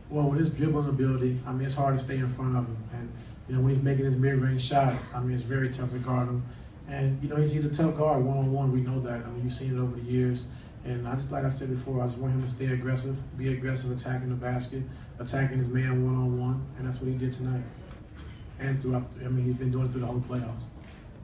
Well, with his dribbling ability, I mean, it's hard to stay in front of him. And, you know, when he's making his mid-range shot, I mean, it's very tough to guard him. And, you know, he's a tough guard one-on-one. We know that. I mean, you've seen it over the years. And I just, like I said before, I just want him to stay aggressive, be aggressive, attacking the basket, attacking his man one-on-one. And that's what he did tonight. And throughout, I mean, he's been doing it through the whole playoffs.